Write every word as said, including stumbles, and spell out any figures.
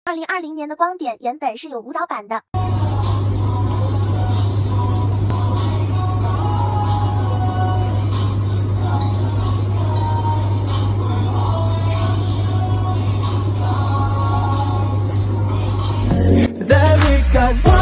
二零二零年的光点原本是有舞蹈版的。 That we got one